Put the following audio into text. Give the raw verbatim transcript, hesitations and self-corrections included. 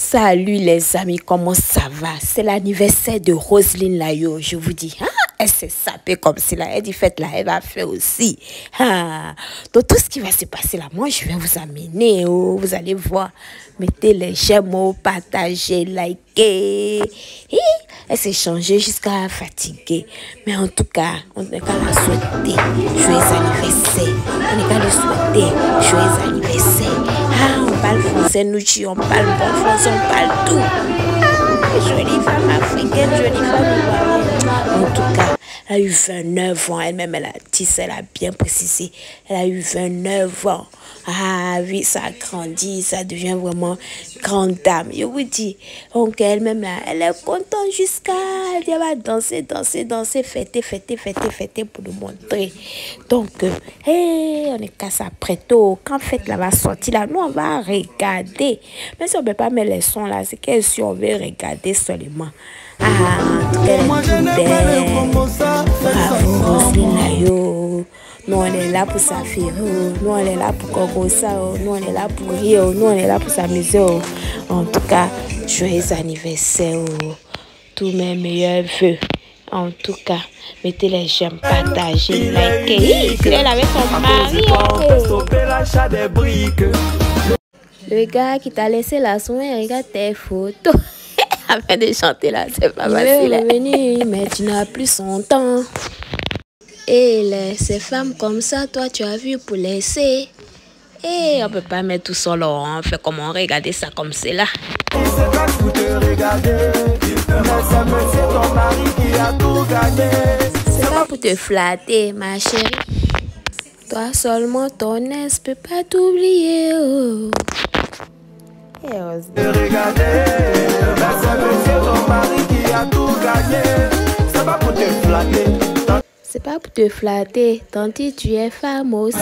Salut les amis, comment ça va? C'est l'anniversaire de Roselyne Layo, je vous dis. Ah, elle s'est sapée comme cela. Elle dit faites là, elle va faire aussi. Ah. Donc tout ce qui va se passer là, moi je vais vous amener. Oh, vous allez voir. Mettez les j'aime, oh, partagez, likez. Et elle s'est changée jusqu'à fatiguer. Mais en tout cas, on n'est qu'à la souhaiter joyeux anniversaire. On n'est qu'à le souhaiter joyeux anniversaire. Ah, on parle français, nous on parle bon français, on parle tout. Ah, jolie femme africaine, jolie femme ivoirienne. En tout cas, elle a eu vingt-neuf ans. Elle-même, elle a dit, elle a bien précisé. Elle a eu vingt-neuf ans. Ah oui, ça a grandi, ça devient vraiment grande dame. Je vous dis, donc elle-même, là, elle est contente jusqu'à... Elle va danser, danser, danser, fêter, fêter, fêter, fêter pour nous montrer. Donc, euh, hey, on est qu'à s'apprêter. Quand fête là va sortir, là, nous, on va regarder. Mais si on ne peut pas mettre les sons là, c'est que si on veut regarder seulement. Ah, en tout cas, elle est belle. Bravo, Roselyne Layo. Nous, on est là pour s'affirer. Nous, on est là pour commencer. Nous, on est là pour rire. Nous, on est là pour s'amuser. En tout cas, joyeux anniversaire. Tous mes meilleurs vœux. En tout cas, mettez les j'aime, partagez, likez. Elle avait son mari. Le gars qui t'a laissé la soirée, regarde tes photos. Afin de chanter là, c'est pas facile. Il est revenu, mais tu n'as plus son temps. Et les, ces femmes comme ça, toi, tu as vu pour laisser. Et on peut pas mettre tout seul, on fait comment regarder ça comme c'est là. C'est pas pour te flatter, ma chérie. Toi seulement, ton ex peut pas t'oublier. Oh. C'est pas pour te flatter, tant que tu es femme aussi.